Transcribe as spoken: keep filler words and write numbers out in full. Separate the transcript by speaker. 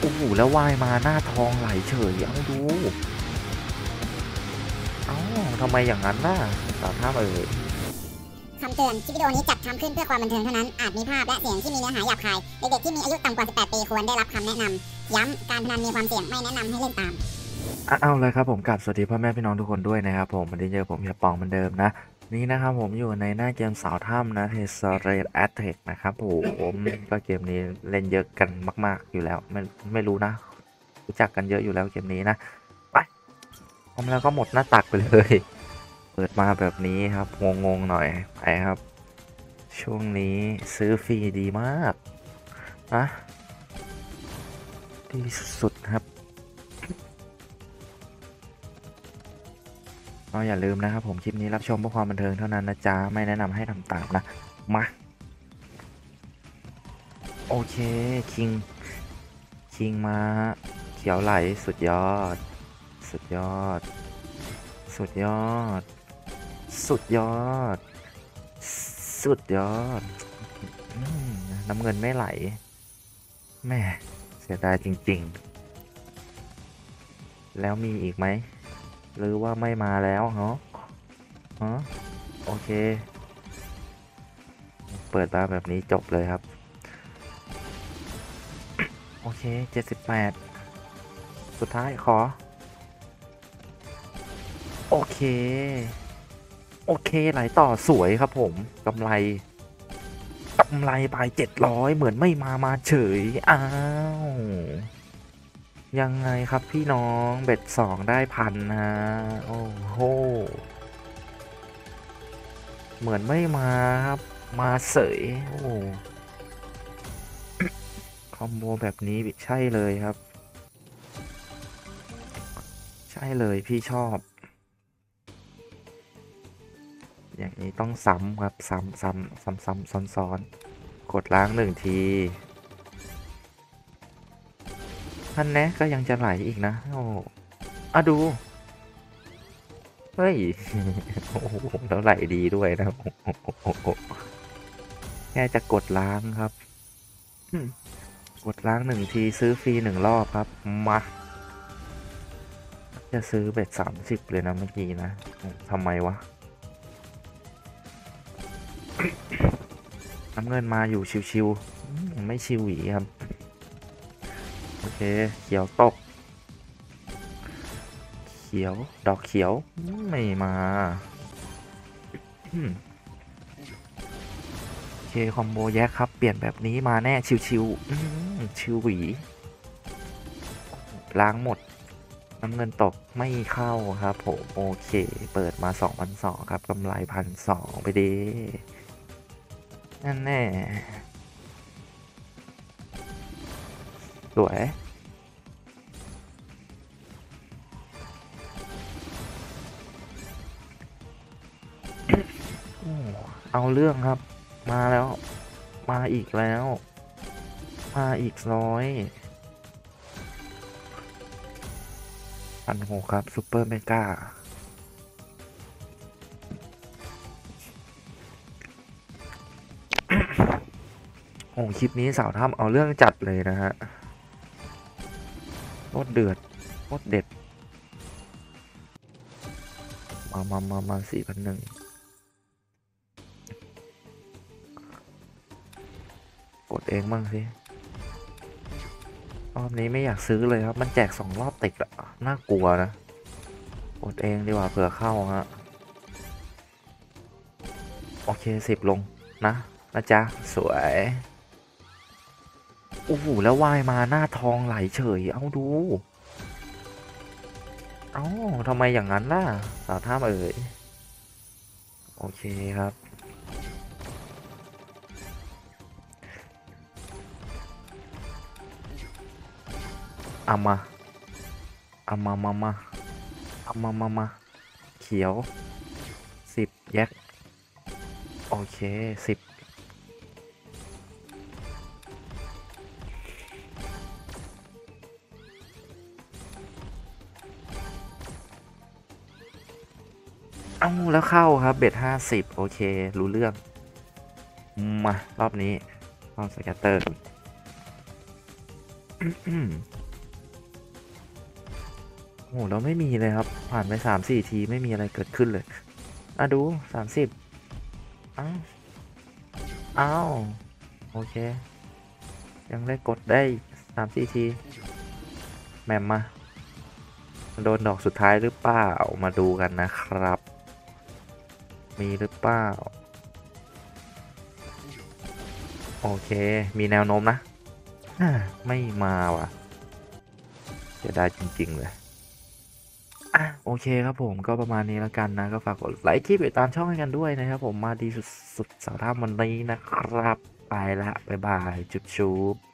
Speaker 1: โอ้โหแล้วว่ายมาหน้าทองไหลเฉยเอาดูเอ้าทำไมอย่างนั้นล่ะสาวท่าเอ่ย
Speaker 2: คำเตือนคลิปวิดีโอนี้จัดทำขึ้นเพื่อความบันเทิงเท่านั้นอาจมีภาพและเสียงที่มีเนื้อหาหยาบคายเด็กๆที่มีอายุต่ำกว่า สิบแปด ปีควรได้รับคำแนะนำย้ำการพนันมีความเสี่ยงไม่แนะนำให้เล่นตาม
Speaker 1: เอาเลยครับผมกลับสวัสดีพ่อแม่พี่น้องทุกคนด้วยนะครับผมวันนี้เจอผมเฮียปองเหมือนเดิมนะนี่นะครับผมอยู่ในหน้าเกมสาวถ้ำนะเทสเรดแอตเทคนะครับผมก็เกมนี้เล่นเยอะกันมากๆอยู่แล้วไม่ไม่รู้นะรู้จักกันเยอะอยู่แล้วเกมนี้นะไปพร้อมแล้วก็หมดหน้าตักไปเลยเปิดมาแบบนี้ครับงงๆหน่อยไปครับช่วงนี้ซื้อฟรีดีมากนะดีสุดๆครับก็อย่าลืมนะครับผมคลิปนี้รับชมเพื่อความบันเทิงเท่านั้นนะจ๊ะไม่แนะนำให้ทำตามนะมาโอเคคิงคิงมาเขียวไหลสุดยอดสุดยอดสุดยอดสุดยอดสุดยอดน้ำเงินไม่ไหลแม่เสียดายจริงๆแล้วมีอีกไหมหรือว่าไม่มาแล้วเนาะฮะโอเคเปิดมาแบบนี้จบเลยครับโอเคเจ็ดสิบแปดสุดท้ายขอโอเคโอเคไหลต่อสวยครับผมกำไรกำไรไปเจ็ดร้อยเหมือนไม่มามาเฉยอ้าวยังไงครับพี่น้องเบ็ดสองได้พันฮะโอ้โหเหมือนไม่มาครับมาเสยโอ้คอมโบแบบนี้ใช่เลยครับใช่เลยพี่ชอบอย่างนี้ต้องซ้ำครับซ้ำซ้ำซ้ำซ้ำซ้อนซ้อนกดล้างหนึ่งทีท่านแนะก็ยังจะไหลอีกนะโอ้อะดูเฮ้ยโอ้โหแล้วไหลดีด้วยนะแค่จะกดล้างครับกดล้างหนึ่งทีซื้อฟรีหนึ่งรอบครับมาจะซื้อเบ็ดสามสิบเลยนะเมื่อกี้นะทำไมวะน้ำเงินมาอยู่ชิวๆไม่ชิวหวีครับโอเคเขียวตกเขียวดอกเขียวไม่มาโอเคคอมโบแยกครับเปลี่ยนแบบนี้มาแน่ชิวๆชิวหวีล้างหมดน้ำเงินตกไม่เข้าครับผมโอเคเปิดมา สองพันสองร้อย ครับกำไร หนึ่งพันสองร้อย ไปดีนั่นแน่สวยเอาเรื่องครับมาแล้วมาอีกแล้วมาอีกร้อยพันหกครับซูเปอร์เมกาโอ้คลิปนี้สาวถ้ำเอาเรื่องจัดเลยนะฮะโคตรเดือดโคตรเด็ดมามามามาสี่พันหนึ่งกดเองบ้างสิรอบนี้ไม่อยากซื้อเลยครับมันแจกสองรอบติดอะน่ากลัวนะกดเองดีกว่าเผื่อเข้าฮะโอเคสิบลงนะนะจ๊ะสวยโอ้โหแล้วว่ายมาหน้าทองไหลเฉยเอาดูเอ้าทำไมอย่างนั้นล่ะสาวท่าเอ่ยโอเคครับเอามาเอามามามาเอามามามาเขียวสิบแยกโอเคสิบเอ้าแล้วเข้าครับเบ็ดห้าสิบโอเครู้เรื่องมารอบนี้รอบสแกตเตอร์อืมโอ้โหเราไม่มีเลยครับ ผ่านไปสามสี่ทีไม่มีอะไรเกิดขึ้นเลยอ่ะดูสามสิบอ้าวอ้าวโอเค ยังได้กดได้สามสี่ทีแมมมาโดนดอกสุดท้ายหรือเปล่ามาดูกันนะครับ มีหรือเปล่าโอเคมีแนวโน้มนะอ่าไม่มาว่ะเสียดายจริงๆเลยอ่ะโอเคครับผมก็ประมาณนี้แล้วกันนะก็ฝากกดไลค์คลิปติดตามช่องให้กันด้วยนะครับผมมาดีสุดๆสาวท่าวันนี้นะครับไปละบ๊ายบายจุ๊บๆ